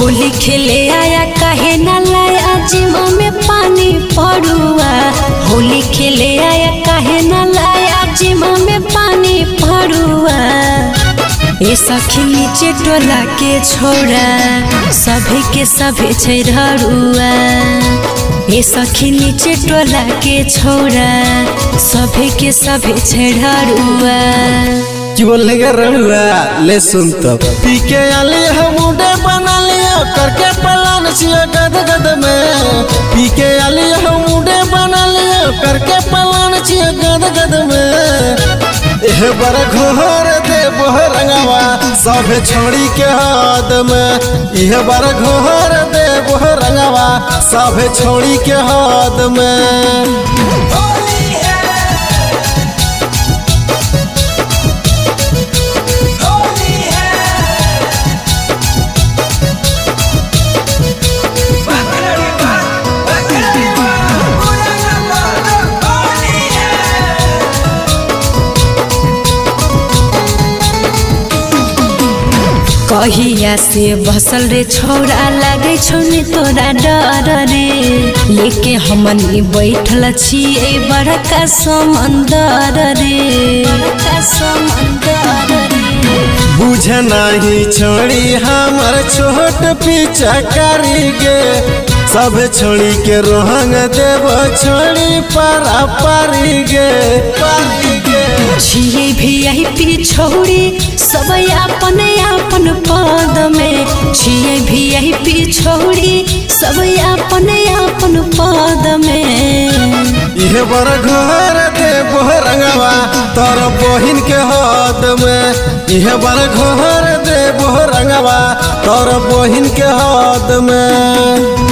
होली खेले आया काहे ना लाया जिमा में पानी पड़ुआ। होली खेले आया काहे ना लाया जिमा में पानी पड़ुआ। ए सखी नीचे टोला के छोड़ा सभी के सभी छेड़ुआ। ए सखी नीचे टोला के छोड़ा सभी के सभी छेड़ुआ। की बोलेगा रड़ुआ ले सुन तो पी के आली हम मुंडे बना लिया करके पलान छिया गद गद में। पी के आली हम मुंडे बना लिया करके पलान छिया गद गद में। एह बर घोर दे बोह रंगवा सब छोड़ी के हाथ में। यह बर घोर दे बोह रंगवा सब छोड़ी के हाथ में। कहिया से बसल रे छोरा लागे छोने तोरा डर रे। लेके हमनी बैठल छिए बड़का समंदर रे। बड़का समंदर रे बुझ नहीं छोड़ी हमर छोट पीछा करी गे। सब छोड़ी के रोहंग देव छोड़ी पारा पारी गे पारी गे। छिए VIP छोड़ी सब अपन अपन पद में। छिए VIP छोड़ी सब अपन अपन पद में। यह बर घर दे बोह रंगवा तोर बहिन के हाथ में। यह बर घर दे बोह रंगवा तोर बहिन के हाथ में।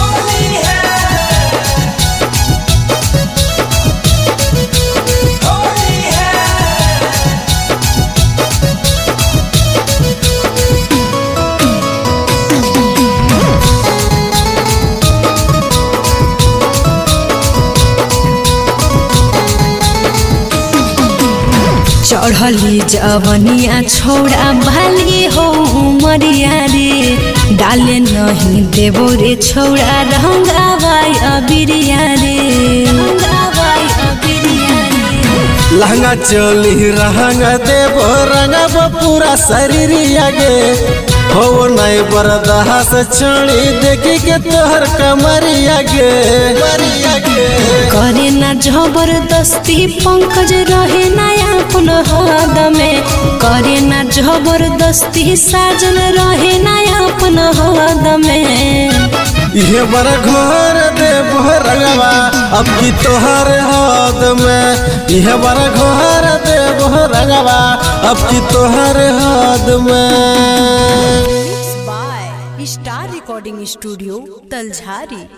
चढ़ली जवनिया छोड़ा भाली हो उमरिया रे। डाले नहीं देवो रे छोड़ा रंगावाई अबिरिया रे। रंगावाई अबिरिया रे लहंगा चोली रहंग देवो रंगब पूरा शरीर आगे। हो नहीं बर्दाश्त छोड़ी देखी के तोहर कमरिया गे मरिया गे। करे ना जबरदस्ती पंकज रहे ना अपन हद में। करे ना जबरदस्ती साजन रहे ना अपन हद में। यह बर घर दे बोह रंगवा अब की तोहर हाथ में। यह बर घर दे बोह रंगवा अब की तोहर हाथ में। Star recording studio तलझारी।